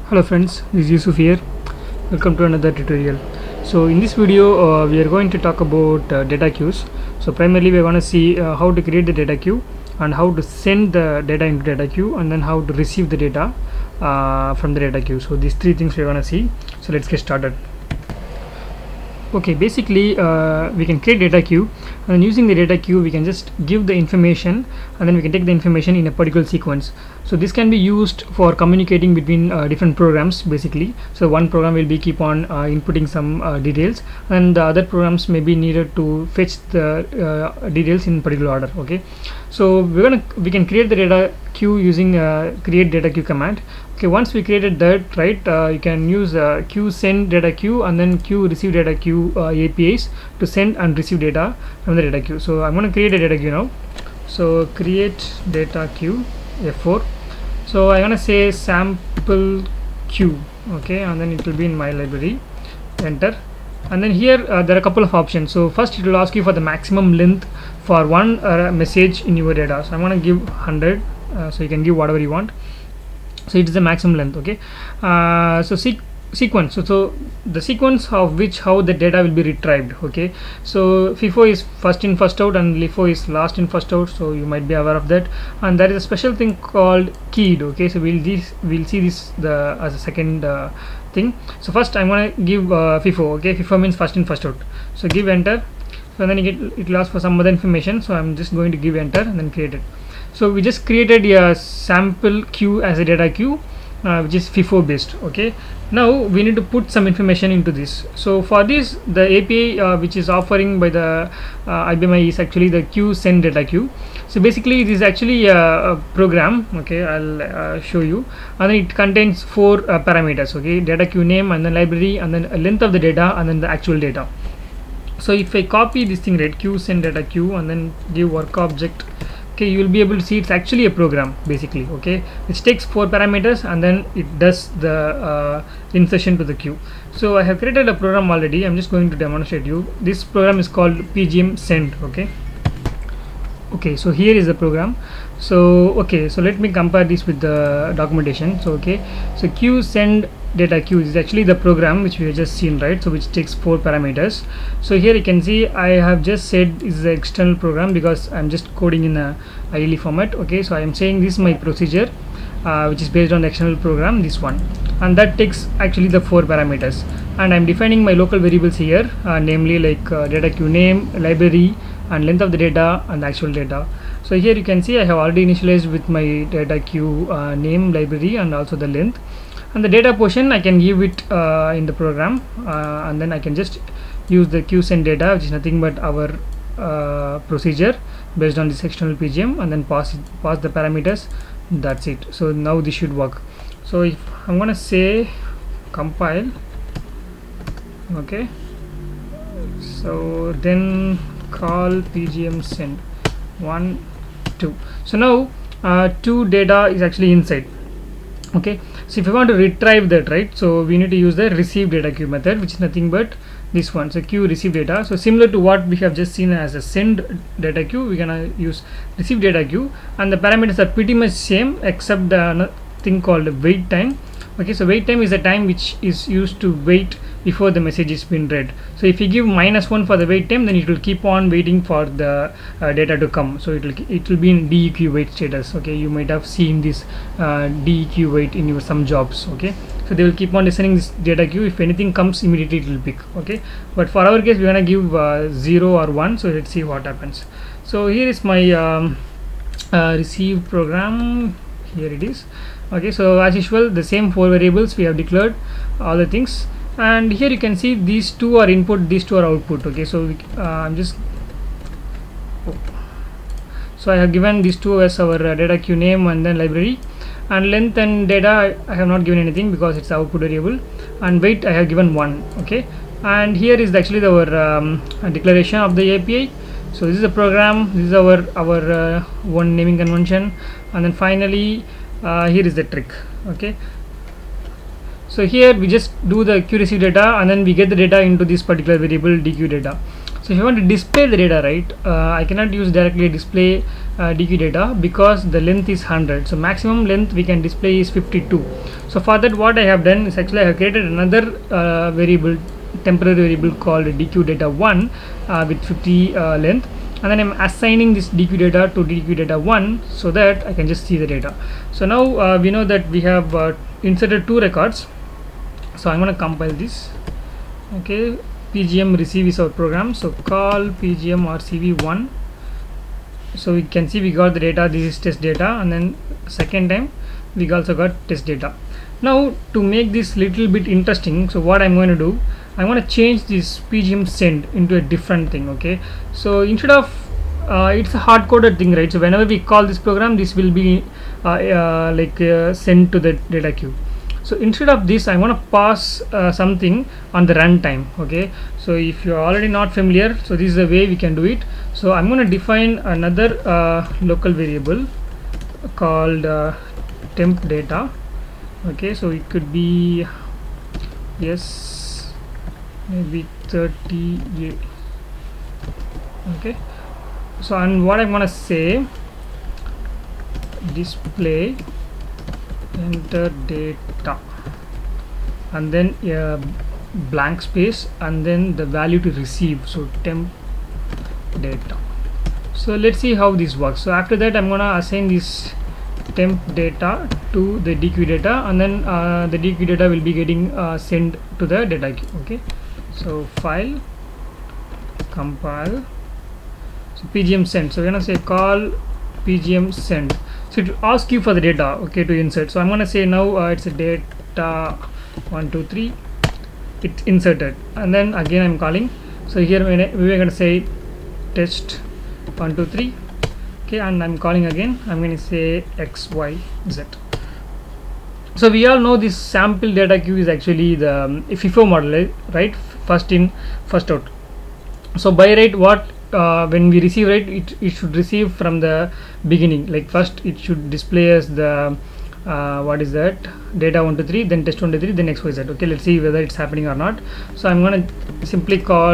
Hello friends, this is Yusuf here. Welcome to another tutorial. So in this video we are going to talk about data queues. So primarily we are going to see how to create the data queue and how to send the data into data queue, and then how to receive the data from the data queue. So these three things we are going to see. So let's get started. Okay, basically we can create data queue, and then using the data queue we can just give the information, and then we can take the information in a particular sequence. So this can be used for communicating between different programs basically. So one program will be keep on inputting some details, and the other programs may be needed to fetch the details in particular order. Okay, so we can create the data queue using create data queue command. Okay, once we created that, right, you can use queue send data queue and then queue receive data queue APIs to send and receive data from the data queue. So I'm going to create a data queue now. So create data queue F4. So I'm going to say sample queue. Okay, and then it will be in my library. Enter. And then here there are a couple of options. So first it will ask you for the maximum length for one message in your data. So I'm going to give 100. So you can give whatever you want. So it is the maximum length. Okay, so sequence. So the sequence of which how the data will be retrieved. Okay, so FIFO is first in first out and LIFO is last in first out, so you might be aware of that. And there is a special thing called keyed. Okay, so we'll see this as a second thing. So first I'm going to give FIFO. Okay, FIFO means first in first out, so give enter. So then it will ask for some other information, so I'm just going to give enter and then create it. So we just created a sample queue as a data queue which is FIFO based. Okay, now we need to put some information into this. So for this, the API which is offering by the IBM is actually the queue send data queue. So basically it is actually a program. Okay, I'll show you, and then it contains four parameters. Okay, data queue name and then library and then a length of the data and then the actual data. So if I copy this thing, right, queue send data queue and then give work object, okay, you will be able to see it's actually a program basically. Okay, which takes four parameters and then it does the insertion to the queue. So I have created a program already. I'm just going to demonstrate you. This program is called PGM send. Okay, so here is the program. So okay, so let me compare this with the documentation. So okay, so queue send data queue is actually the program which we have just seen, right? So which takes four parameters. So here you can see I have just said is the external program because I'm just coding in a ILE format. Okay, so I am saying this is my procedure which is based on the external program, this one, and that takes actually the four parameters, and I'm defining my local variables here, namely like data queue name, library and length of the data and the actual data. So here you can see I have already initialized with my data queue name, library and also the length, and the data portion I can give it in the program, and then I can just use the queue send data, which is nothing but our procedure based on this external PGM, and then pass the parameters. That's it. So now this should work. So if I'm gonna say compile, okay, so then call PGM send 1 2. So now 2 data is actually inside. Okay, so if you want to retrieve that, right, so we need to use the receive data queue method, which is nothing but this one. So queue receive data. So similar to what we have just seen as a send data queue, we're gonna use receive data queue, and the parameters are pretty much same except the thing called wait time. Okay, so wait time is the time which is used to wait before the message is been read. So if you give -1 for the wait time, then it will keep on waiting for the data to come. So it will be in DEQ wait status. Okay, you might have seen this DEQ wait in your some jobs. Okay, so they will keep on listening this data queue. If anything comes, immediately it will pick. Okay, but for our case we are gonna give 0 or 1. So let's see what happens. So here is my receive program. Here it is. Okay, so as usual the same four variables we have declared all the things, and here you can see these two are input, these two are output. Okay, so I'm just so I have given these two as our data queue name and then library, and length and data I have not given anything because it's the output variable, and weight I have given 1. Okay, and here is actually our declaration of the API. So this is the program, this is our one naming convention, and then finally here is the trick. Okay, so here we just do the queue receive data and then we get the data into this particular variable DQ data. So if you want to display the data, right, I cannot use directly display DQ data because the length is 100. So maximum length we can display is 52. So for that, what I have done is actually I have created another variable, temporary variable called dq data 1 with 50 length, and then I'm assigning this dq data to dq data 1 so that I can just see the data. So now we know that we have inserted 2 records. So I'm going to compile this. Okay, pgm receive is our program, so call pgm rcv1. So we can see we got the data, this is test data, and then second time we also got test data. Now to make this little bit interesting, so what I'm going to do, I want to change this pgm send into a different thing. Okay, so instead of it's a hard coded thing, right? So whenever we call this program, this will be sent to the data queue. So instead of this, I want to pass something on the runtime. Okay, so if you're already not familiar, so this is the way we can do it. So I'm going to define another local variable called temp data. Okay, so it could be, yes, maybe 30. Okay, so and what I'm going to say, display enter data, and then blank space, and then the value to receive, so temp data. So let's see how this works. So after that, I'm gonna assign this temp data to the dq data, and then the dq data will be getting sent to the data queue. Okay, so file, compile, so pgm send. So we're gonna say call pgm send. So it will ask you for the data, okay, to insert. So I'm gonna say now it's a data 1 2 3, it's inserted, and then again I'm calling. So here we're gonna say test 1 2 3. Okay, and I'm calling again. I'm going to say x y z. So we all know this sample data queue is actually the FIFO model, right? First in, first out. So by right, what when we receive, right, it should receive from the beginning. Like first it should display as the what is that, data 1 2 3, then test 1 2 3, then x y z. Okay, let's see whether it's happening or not. So I'm going to simply call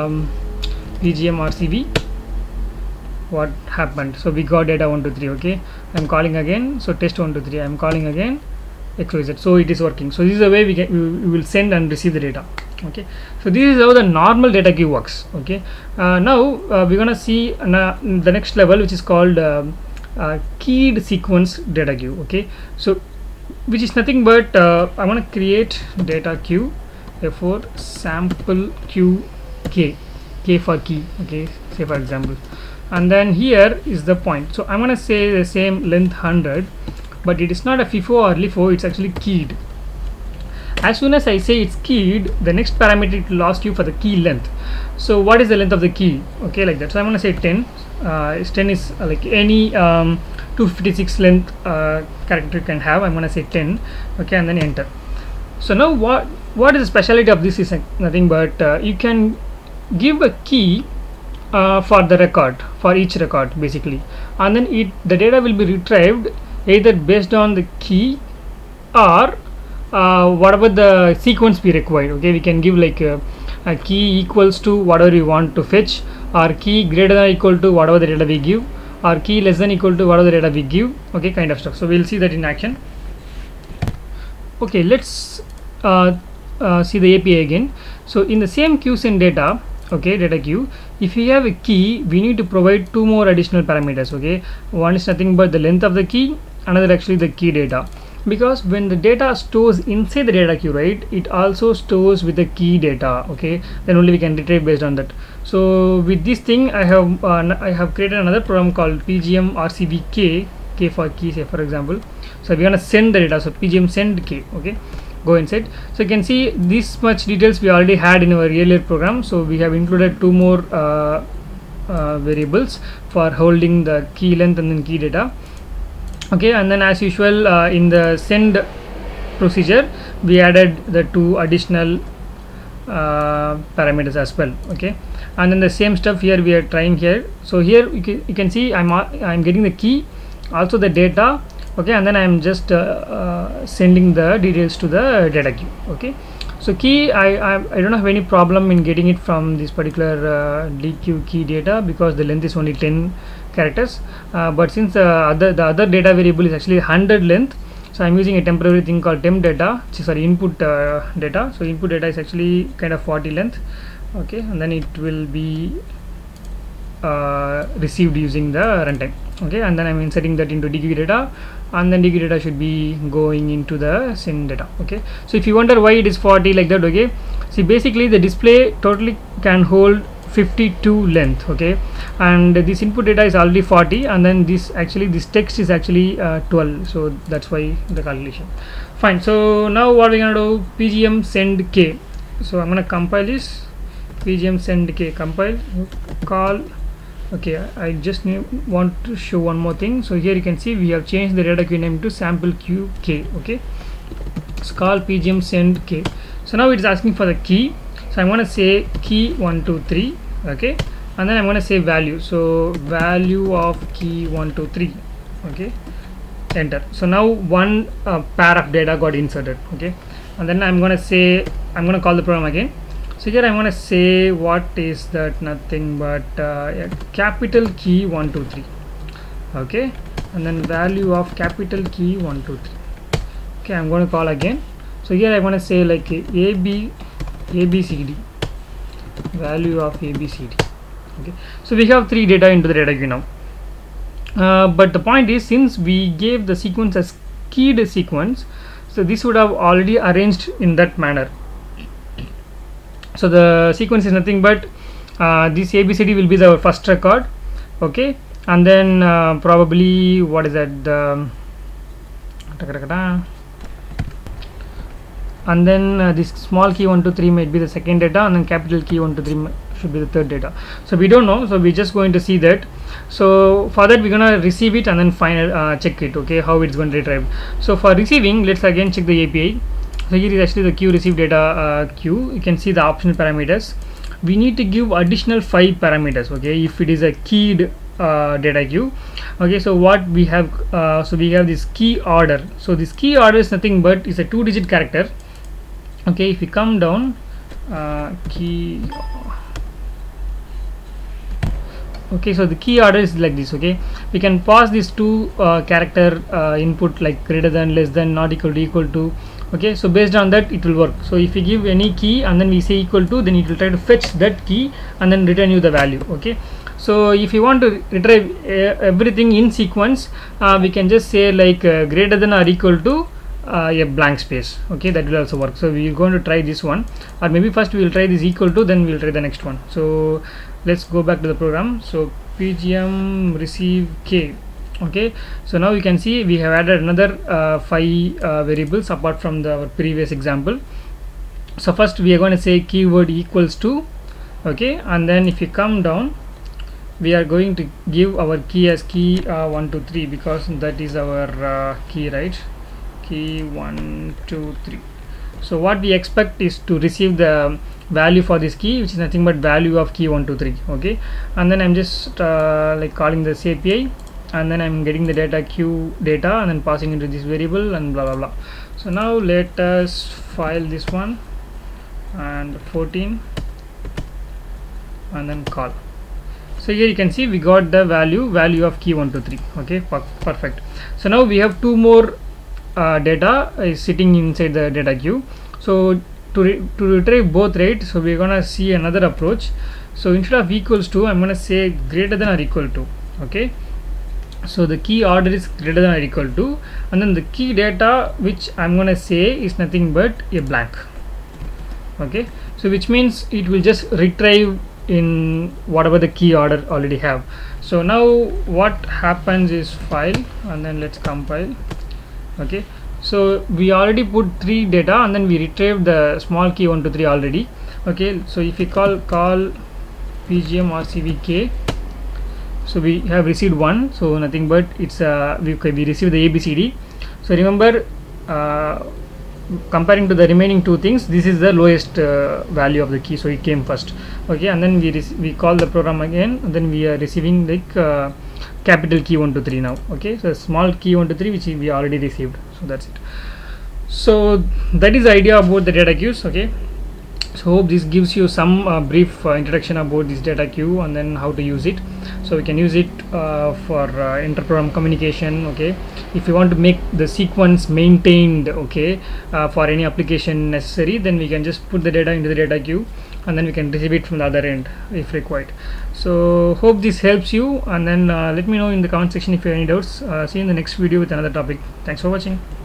pgm rcv. What happened? So we got data 1 2 3. Okay, I'm calling again. So test 1 2 3, I'm calling again, xyz. So it is working. So this is the way we will send and receive the data. Okay, so this is how the normal data queue works. Okay, now we're gonna see the next level, which is called keyed sequence data queue. Okay, so which is nothing but I want to create data queue, therefore sample queue k for key. Okay, say for example, and then here is the point. So I'm going to say the same length 100, but it is not a FIFO or LIFO, it's actually keyed. As soon as I say it's keyed, the next parameter it will ask you for the key length. So what is the length of the key? Okay, like that. So I'm going to say 10. 10 is like any 256 length character can have. I'm going to say 10. Okay, and then enter. So now what is the specialty of this is nothing but you can give a key for the record, for each record basically, and then the data will be retrieved either based on the key or whatever the sequence we required. Okay, we can give like a key equals to whatever we want to fetch, or key greater than or equal to whatever the data we give, or key less than equal to whatever the data we give. Okay, kind of stuff. So we'll see that in action. Okay, let's see the API again. So in the same QSend data, okay, data queue, if you have a key, we need to provide 2 more additional parameters. Okay, one is nothing but the length of the key, another actually the key data, because when the data stores inside the data queue, right, it also stores with the key data. Okay, then only we can retrieve based on that. So with this thing, I have created another program called pgm rcv k for key, say for example. So we're gonna send the data, so pgm send k. Okay, go inside. So you can see this much details we already had in our earlier program. So we have included 2 more variables for holding the key length and then key data. Okay, and then as usual in the send procedure we added the 2 additional parameters as well. Okay, and then the same stuff here we are trying here. So here you can see I'm getting the key, also the data. Okay, and then I am just sending the details to the data queue. Okay, so key, I don't have any problem in getting it from this particular DQ key data because the length is only 10 characters, but since the other data variable is actually 100 length, So I'm using a temporary thing called temp data, input data. So input data is actually kind of 40 length, okay, and then it will be received using the runtime, okay, and then I'm inserting that into DQ data, and then DQ data should be going into the send data, okay. So if you wonder why it is 40 like that, okay, see, basically the display totally can hold 52 length, okay, and this input data is already 40, and then this text is actually 12, so that's why the calculation. Fine. So now what we're gonna do, pgm send k. So I'm gonna compile this, pgm send k, compile, call. Okay, I just want to show one more thing. So here you can see we have changed the data queue name to sample queue k, okay. It's called pgm send k. So now it is asking for the key, so I'm going to say key 123, okay, and then I'm going to say value, so value of key 123, okay, enter. So now one pair of data got inserted, okay, and then I'm going to call the program again. So here I'm going to say what is that, nothing but a capital key 123, okay, and then value of capital key 123, okay. I'm going to call again. So here I want to say like ABCD, value of ABCD, okay. So we have 3 data into the data queue now, but the point is, since we gave the sequence as keyed sequence, so this would have already arranged in that manner. So the sequence is nothing but this ABCD will be the first record, okay, and then probably what is that, and then this small key 123 might be the second data, and then capital key 123 should be the third data. So we don't know, so we're just going to see that. So for that we're gonna receive it and then final check it, okay, how it's going to retrieve. So for receiving, let's again check the API. So here is actually the queue receive data queue. You can see the optional parameters. We need to give additional 5 parameters, okay, if it is a keyed data queue, okay. So what we have, so we have this key order. So this key order is nothing but is a 2-digit character, okay. If we come down, key, okay, so the key order is like this, okay. We can pass these 2 character input like greater than, less than, not equal to, equal to, okay. So based on that it will work. So if we give any key and then we say equal to, then it will try to fetch that key and then return you the value, okay. So if you want to retrieve everything in sequence, we can just say like greater than or equal to a blank space, okay, that will also work. So we are going to try this one, or maybe first we will try this equal to, then we will try the next one. So let's go back to the program. So pgm receive k, okay. So now you can see we have added another 5 variables apart from our previous example. So first we are going to say keyword equals to, okay, and then if you come down, we are going to give our key as key 123, because that is our key, right, key 123. So what we expect is to receive the value for this key, which is nothing but value of key 123, okay. And then I'm just like calling this API, and then I'm getting the data queue data and then passing into this variable and blah blah blah. So now let us file this one and 14 and then call. So here you can see we got the value of key 123, okay, perfect. So now we have 2 more data is sitting inside the data queue. So to retrieve both, right, so we're gonna see another approach. So instead of equals to, I'm gonna say greater than or equal to, okay. So the key order is greater than or equal to, and then the key data which I'm gonna say is nothing but a blank, okay. So which means it will just retrieve in whatever the key order already have. So now what happens is file and then let's compile, okay. So we already put 3 data and then we retrieved the small key 123 already, okay. So if we call pgm rcvk, so we have received 1, so nothing but it's we received the ABCD. So remember, comparing to the remaining 2 things, this is the lowest value of the key, so it came first, okay. And then we call the program again, and then we are receiving like capital key 123 now, okay. So small key 123 which we already received, so that's it. So that is the idea about the data queues, okay. So hope this gives you some brief introduction about this data queue and then how to use it. so we can use it for interprogram communication. Okay, if you want to make the sequence maintained, okay, for any application necessary, then we can just put the data into the data queue, and then we can receive it from the other end if required. So hope this helps you, and then let me know in the comment section if you have any doubts. See you in the next video with another topic. Thanks for watching.